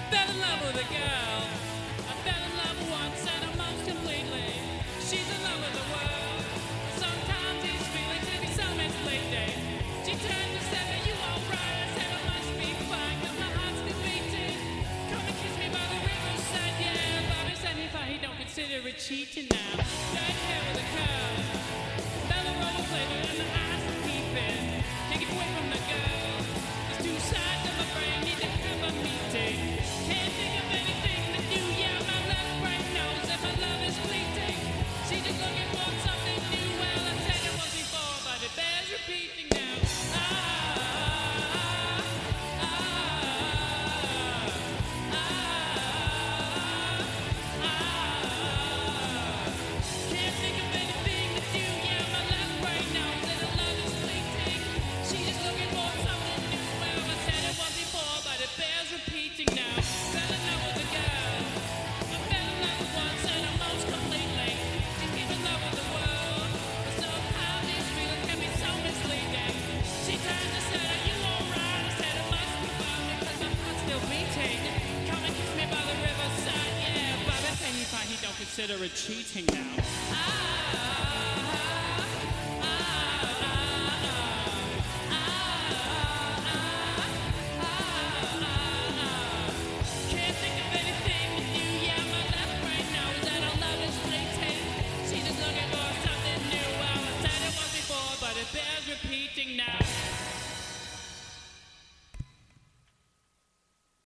Fell in love with a girl. I fell in love once and almost completely. She's in love with the world. Sometimes these feelings can be so misleading. She turned to say, "Are you alright?" I said, "I must be fine, 'cause my heart's still beating." Come and kiss me by the riverside, yeah. Bobby said if he don't consider it cheating now. Red hair with a curl. Bella roll flavor and the eyes are peeping. Can't get away from the girl. There's two sides of my brain need to have a meeting. Can't think of anything to do. Yeah, my left brain knows that my love is fleeting. She's just looking for something new. Well, I said it was before, but it bears repeating now. Can't think of anything to do. Yeah, my left brain knows that the love is fleeting. She's just looking for something new. Well, I said it was before, but it bears repeating now. Fell in love with a girl. I fell in love once and almost completely. She's deep in love with the world. But somehow these feelings can be so misleading. She turned and said, "Are you alright?" I said, "It must be fine because my heart's still beating." Come and kiss me by the riverside, yeah. Bobby said he don't consider it cheating now.